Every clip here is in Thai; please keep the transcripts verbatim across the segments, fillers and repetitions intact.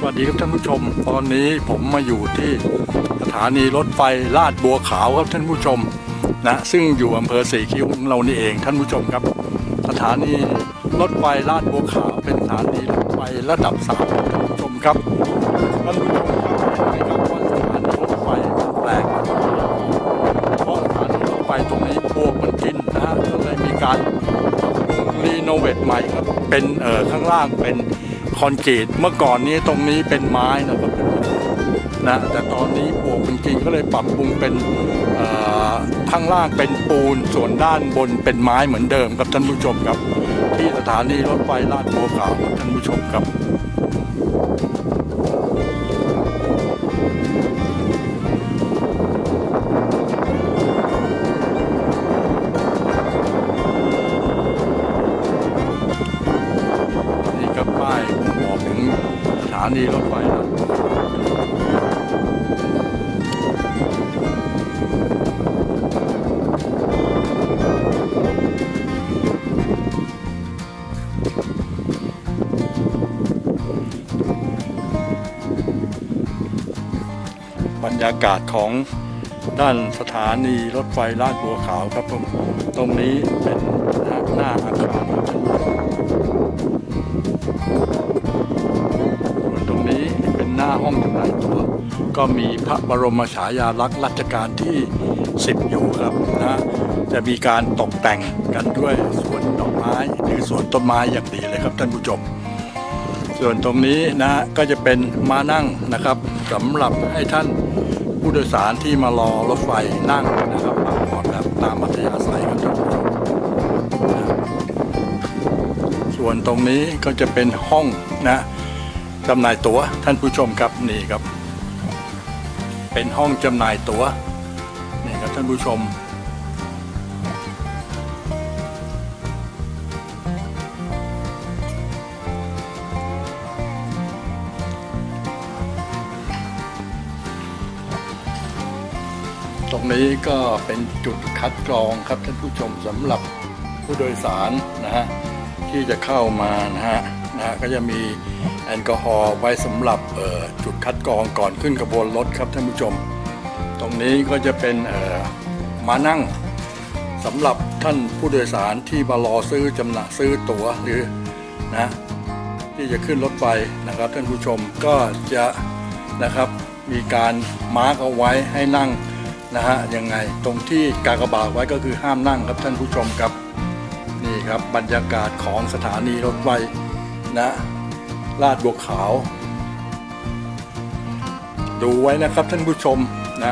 วัสดีครับท่านผู้ชมตอนนี้ผมมาอยู่ที่สถานีรถไฟลาดบัวขาวครับท่านผู้ชมนะซึ่งอยู่อำเภอสีคิ้วของเรานี่เองท่านผู้ชมครับสถานีรถไฟลาดบัวขาวเป็นสถานีรถไฟระดับสามท่านผู้ชมครับท่านผู้ชมครับเห็นไหมครับว่าสถานีรถไฟมันแปลกเพราะสถานีรถไฟตรงนี้ปลวกมันกินนะฮะก็เลยมีการรีโนเวทใหม่ครับเป็นเอ่อข้างล่างเป็นคอนกรีตเมื่อก่อนนี้ตรงนี้เป็นไม้นะครับนะแต่ตอนนี้ปลวกจริงๆก็เลยปรับปรุงเป็นข้างล่างเป็นปูนส่วนด้านบนเป็นไม้เหมือนเดิมครับท่านผู้ชมครับที่สถานีรถไฟลาดบัวขาวท่านผู้ชมครับสถานีรถไฟบรรยากาศของด้านสถานีรถไฟลาดบัวขาวครับผมตรงนี้เป็นหน้าอาคารหน้าห้องจำหน่ายตั๋วก็มีพระบรมฉายาลักษณ์รัชกาลที่สิบอยู่ครับนะจะมีการตกแต่งกันด้วยสวนดอกไม้หรือสวนต้นไม้อย่างดีเลยครับท่านผู้ชมส่วนตรงนี้นะก็จะเป็นม้านั่งนะครับสำหรับให้ท่านผู้โดยสารที่มารอรถไฟนั่งนะครับพักผ่อนแบบตามอัธยาศัยครับท่านผู้ชมส่วนตรงนี้ก็จะเป็นห้องนะจำหน่ายตั๋วท่านผู้ชมครับนี่ครับเป็นห้องจำหน่ายตั๋วนี่ครับท่านผู้ชมตรงนี้ก็เป็นจุดคัดกรองครับท่านผู้ชมสำหรับผู้โดยสารนะฮะที่จะเข้ามานะฮะนะฮะก็จะมีแอลกอฮอล์ไว้สำหรับจุดคัดกรองก่อนขึ้นขบวนรถครับท่านผู้ชมตรงนี้ก็จะเป็นมานั่งสำหรับท่านผู้โดยสารที่มารอซื้อจำหน่ายซื้อตั๋วหรือนะที่จะขึ้นรถไฟนะครับท่านผู้ชมก็จะนะครับมีการมาร์กเอาไว้ให้นั่งนะฮะยังไงตรงที่กากบาทไว้ก็คือห้ามนั่งครับท่านผู้ชมครับนี่ครับบรรยากาศของสถานีรถไฟนะลาดบัวขาวดูไว้นะครับท่านผู้ชมนะ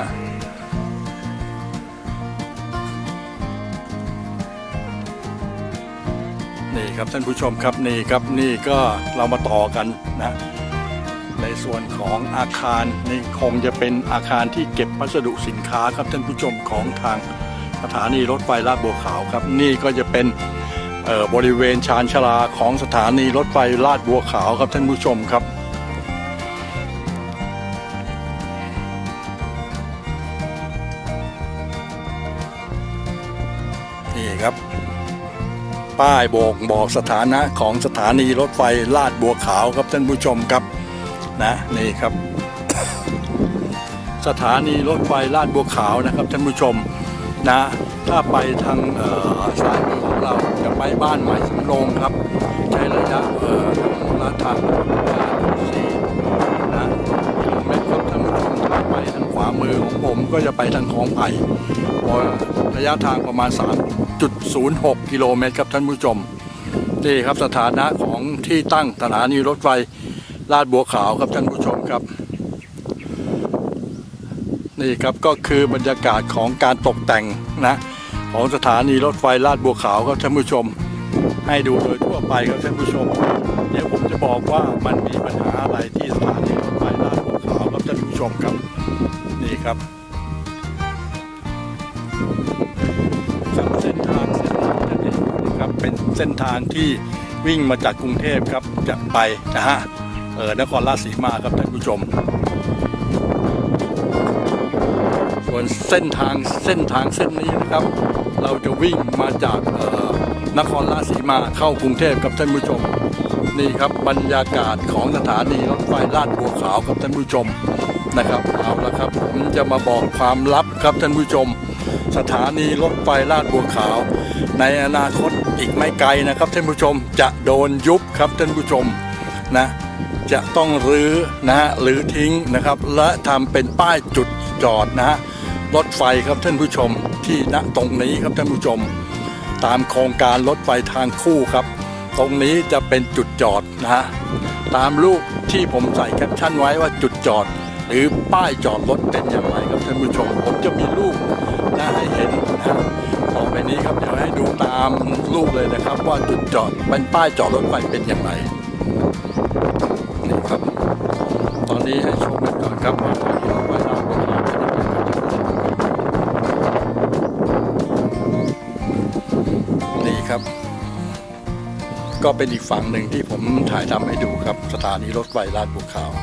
นี่ครับท่านผู้ชมครับนี่ครับนี่ก็เรามาต่อกันนะในส่วนของอาคารนี่คงจะเป็นอาคารที่เก็บพัสดุสินค้าครับท่านผู้ชมของทางสถานีรถไฟลาดบัวขาวครับนี่ก็จะเป็นบริเวณชานชาลาของสถานีรถไฟลาดบัวขาวครับท่านผู้ชมครับนี่ครับป้ายบอกบอกสถานะของสถานีรถไฟลาดบัวขาวครับท่านผู้ชมครับนะนี่ครับสถานีรถไฟลาดบัวขาวนะครับท่านผู้ชมนะถ้าไปทางซ้ายมือของเราจะไปบ้านใหม่สำโรงครับใช้ระยะเอ่อระทางสี่นะกิโลเมตรครับท่านผู้ชมถ้าไปทางขวามือของผมก็จะไปทางคลองไผ่ระยะทางประมาณ สามจุดศูนย์หก กิโลเมตรครับท่านผู้ชมนี่ครับสถานะของที่ตั้งสถานีรถไฟลาดบัวขาวครับท่านผู้ชมครับนี่ครับก็คือบรรยากาศของการตกแต่งนะของสถานีรถไฟลาดบัวขาวครับท่านผู้ชมให้ดูโดยทั่วไปครับท่านผู้ชมเดี๋ยวผมจะบอกว่ามันมีปัญหาอะไรที่สถานีรถไฟลาดบัวขาวครับท่านผู้ชมครับนี่ครับเส้นทางเส้นทางนี้นะครับเป็นเส้นทางที่วิ่งมาจากกรุงเทพครับจะไปนะฮะเออนครราชสีมาครับท่านผู้ชมส่วนเส้นทางเส้นทางเส้นนี้นะครับเราจะวิ่งมาจากนครราชสีมาเข้ากรุงเทพกับท่านผู้ชมนี่ครับบรรยากาศของสถานีรถไฟลาดบัวขาวครับท่านผู้ชมนะครับเอาละครับผมจะมาบอกความลับครับท่านผู้ชมสถานีรถไฟลาดบัวขาวในอนาคตอีกไม่ไกลนะครับท่านผู้ชมจะโดนยุบครับท่านผู้ชมนะจะต้องรื้อนะฮะรื้อทิ้งนะครับและทำเป็นป้ายจุดจอดนะฮะรถไฟครับท่านผู้ชมที่ณตรงนี้ครับท่านผู้ชมตามโครงการรถไฟทางคู่ครับตรงนี้จะเป็นจุดจอดนะฮะตามรูปที่ผมใส่แคปชั่นไว้ว่าจุดจอดหรือป้ายจอดรถเป็นอย่างไรครับท่านผู้ชมผมจะมีรูปนะให้เห็นนะต่อไปนี้ครับเดี๋ยวให้ดูตามรูปเลยนะครับว่าจุดจอดเป็นป้ายจอดรถไฟเป็นอย่างไรนี่ครับตอนนี้ให้ชมกันก่อนครับว่าทางรถไฟลาดบัวขาวนี่ครับก็เป็นอีกฝั่งหนึ่งที่ผมถ่ายทำให้ดูครับสถานีรถไฟลาดบัวขาว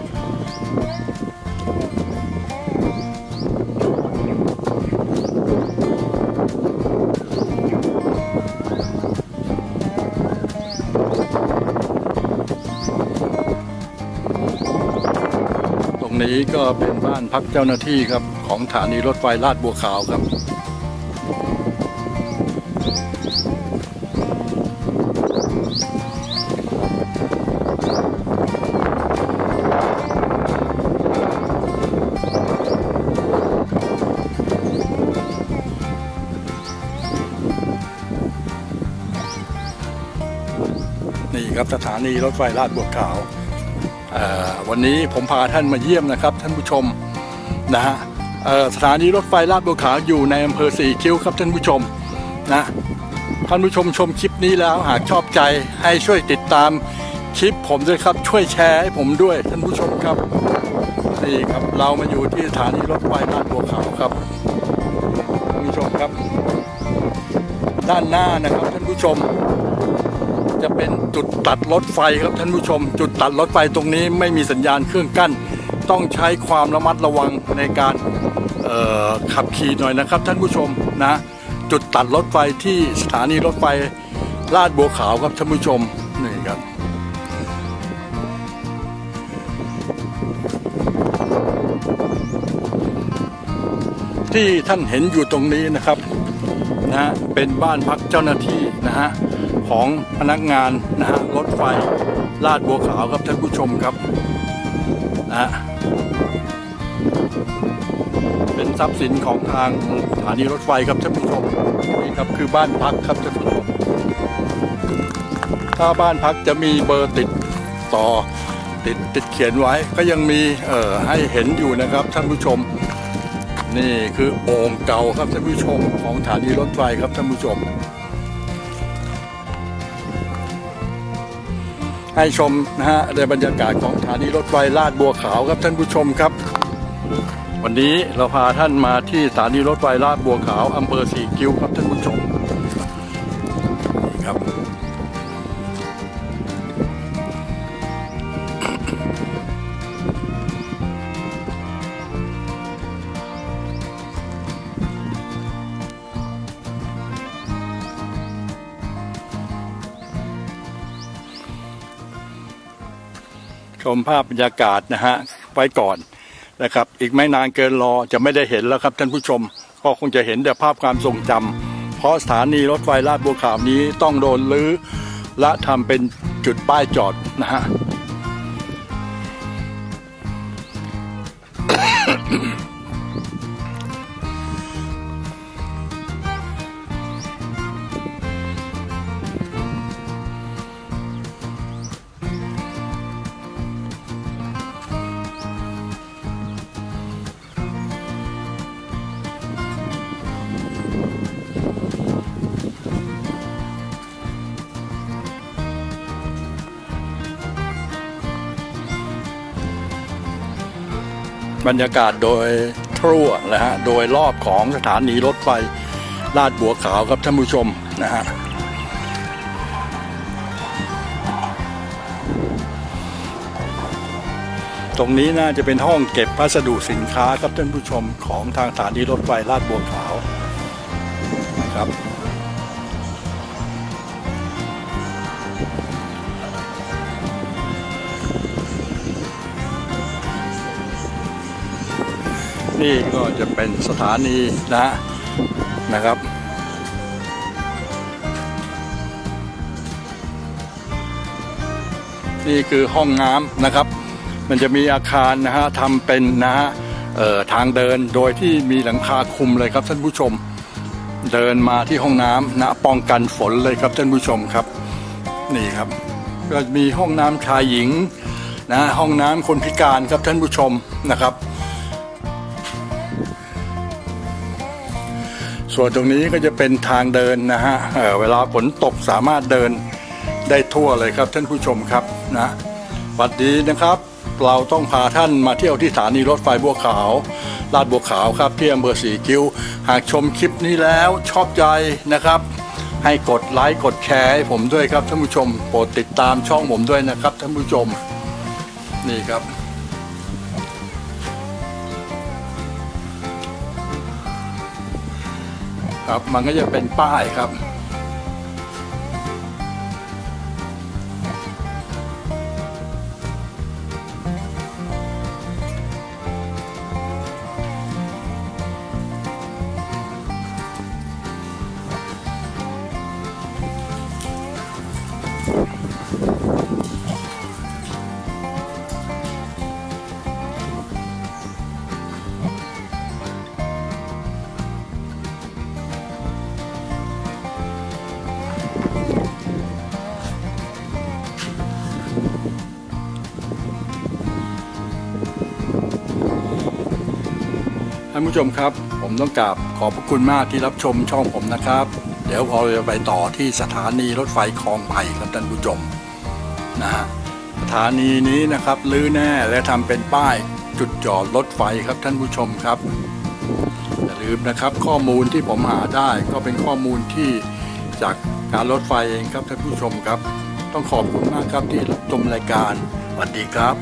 ตรงนี้ก็เป็นบ้านพักเจ้าหน้าที่ครับของสถานีรถไฟลาดบัวขาวครับนี่ครับสถานีรถไฟลาดบัวขาววันนี้ผมพาท่านมาเยี่ยมนะครับท่านผู้ชมนะฮะสถานีรถไฟลาดบัวขาวอยู่ในอำเภอสี่คิ้วครับท่านผู้ชมนะท่านผู้ชมชมคลิปนี้แล้วหากชอบใจให้ช่วยติดตามคลิปผมด้วยครับช่วยแชร์ให้ผมด้วยท่านผู้ชมครับนี่ครับเรามาอยู่ที่สถานีรถไฟลาดบัวขาวครับท่านผู้ชมครับด้านหน้านะครับท่านผู้ชมจะเป็นจุดตัดรถไฟครับท่านผู้ชมจุดตัดรถไฟตรงนี้ไม่มีสัญญาณเครื่องกั้นต้องใช้ความระมัดระวังในการขับขี่หน่อยนะครับท่านผู้ชมนะจุดตัดรถไฟที่สถานีรถไฟลาดบัวขาวครับท่านผู้ชมนี่ครับที่ท่านเห็นอยู่ตรงนี้นะครับนะฮะเป็นบ้านพักเจ้าหน้าที่นะฮะของพนักงานนะฮะรถไฟลาดบัวขาวครับท่านผู้ชมครับนะเป็นทรัพย์สินของทางสถานีรถไฟครับท่านผู้ชมนี่ครับคือบ้านพักครับท่านผู้ชมถ้าบ้านพักจะมีเบอร์ติดต่อติดติดเขียนไว้ก็ยังมีเอ่อให้เห็นอยู่นะครับท่านผู้ชมนี่คือโอ่งเก่าครับท่านผู้ชมของสถานีรถไฟครับท่านผู้ชมให้ชมนะฮะในบรรยากาศของสถานีรถไฟลาดบัวขาวครับท่านผู้ชมครับวันนี้เราพาท่านมาที่สถานีรถไฟลาดบัวขาวอำเภอสี่คิ้วครับท่านผู้ชมนี่ครับชมภาพบรรยากาศนะฮะไว้ก่อนนะครับอีกไม่นานเกินรอจะไม่ได้เห็นแล้วครับท่านผู้ชมก็คงจะเห็นแต่ภาพความทรงจำเพราะสถานีรถไฟลาดบัวขาวนี้ต้องโดนรื้อและทำเป็นจุดป้ายจอดนะฮะ บรรยากาศโดยทั่วนะฮะโดยรอบของสถานีรถไฟลาดบัวขาวครับท่านผู้ชมนะฮะตรงนี้น่าจะเป็นห้องเก็บพัสดุสินค้าครับท่านผู้ชมของทางสถานีรถไฟลาดบัวขาวนะครับนี่ก็จะเป็นสถานีนะนะครับนี่คือห้องน้ำนะครับมันจะมีอาคารนะฮะทำเป็นนะฮะทางเดินโดยที่มีหลังคาคลุมเลยครับท่านผู้ชมเดินมาที่ห้องน้ำนะป้องกันฝนเลยครับท่านผู้ชมครับนี่ครับก็มีห้องน้ำชายหญิงนะห้องน้ำคนพิการครับท่านผู้ชมนะครับส่วนตรงนี้ก็จะเป็นทางเดินนะฮะ เ, เวลาฝนตกสามารถเดินได้ทั่วเลยครับท่านผู้ชมครับนะสวัสดีนะครับเราต้องพาท่านมาเที่ยวที่สถานีรถไฟบัวขาวลาดบัวขาวครับที่อำเภอสีคิ้วหากชมคลิปนี้แล้วชอบใจนะครับให้กดไลค์กดแชร์ให้ผมด้วยครับท่านผู้ชมโปรดติดตามช่องผมด้วยนะครับท่านผู้ชมนี่ครับครับมันก็จะเป็นป้ายครับท่านผู้ชมครับผมต้องกราบขอบพระคุณมากที่รับชมช่องผมนะครับเดี๋ยวพอเราไปต่อที่สถานีรถไฟคลองไผ่ครับท่านผู้ชมนะฮะสถานีนี้นะครับลื้อแน่และทำเป็นป้ายจุดจอดรถไฟครับท่านผู้ชมครับอย่าลืมนะครับข้อมูลที่ผมหาได้ก็เป็นข้อมูลที่จากการรถไฟเองครับท่านผู้ชมครับต้องขอบคุณมากครับที่รับชมรายการสวัสดีครับ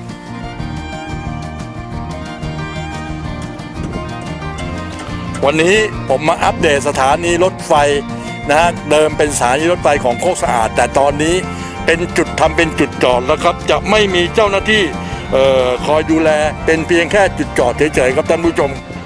วันนี้ผมมาอัปเดตสถานีรถไฟนะฮะเดิมเป็นสถานีรถไฟของโคกสะอาดแต่ตอนนี้เป็นจุดทำเป็นจุดจอดแล้วครับจะไม่มีเจ้าหน้าที่เอ่อคอยดูแลเป็นเพียงแค่จุดจอดเฉยๆครับท่านผู้ชม